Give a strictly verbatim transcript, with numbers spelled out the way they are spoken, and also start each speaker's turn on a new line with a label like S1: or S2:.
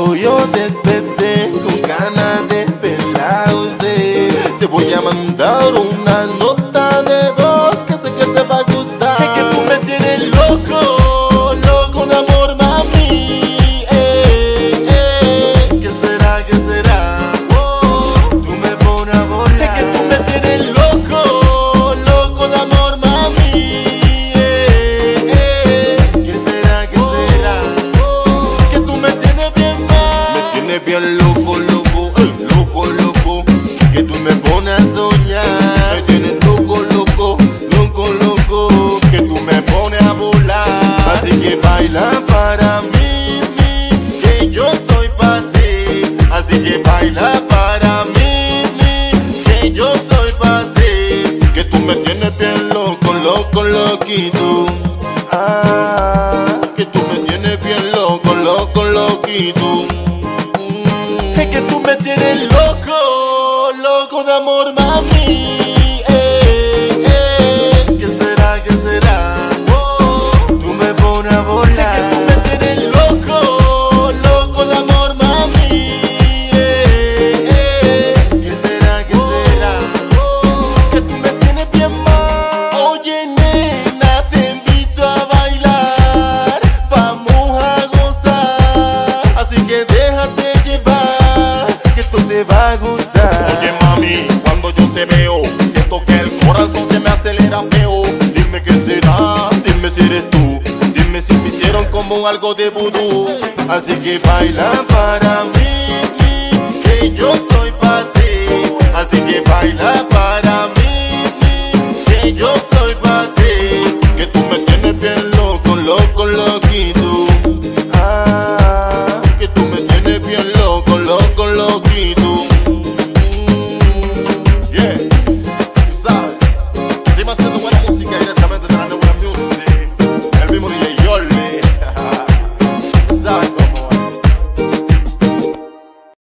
S1: Hoy yo desperté con ganas de verla a usted. Te voy a mandar una nota de voz que sé que te va a gustar. Es que tú me tienes loco, loco de amor, mami. Eh, eh, ¿qué será, qué será? Oh, tú me pones a volar. Es que tú me tienes loco, loco de amor, mami. Eh, eh, ¿qué será, qué será? Oh, que tú me tienes bien mal. Me tienes bien loco, loco, eh, loco, loco. Que tú me pones a soñar. Me tienes loco, loco, loco, loco. Que tú me pones a volar. Así que baila para mí, mí, que yo soy para ti. Así que baila para mí, mí, que yo soy para ti. Que tú me tienes bien loco, loco, loquito. Ah, que tú me tienes bien loco, loco, loquito. Mm, es que tú me tienes loco, loco de amor, mami. Eh, eh, ¿qué será, qué será? Oh, tú me pones a volar. Es que tú me tienes loco, loco de amor, mami. Eh, eh, ¿qué será, qué será? Oh, que tú me tienes bien mal. Oye, nena, te invito a bailar. Vamos a gozar. Así que déjate llevar, que esto te va a gustar.
S2: Oye mami, cuando yo te veo, siento que el corazón se me acelera feo.
S1: Dime qué será, dime si eres tú. Dime si me hicieron como algo de vudú. Así que baila para mí, mí, que yo soy para ti.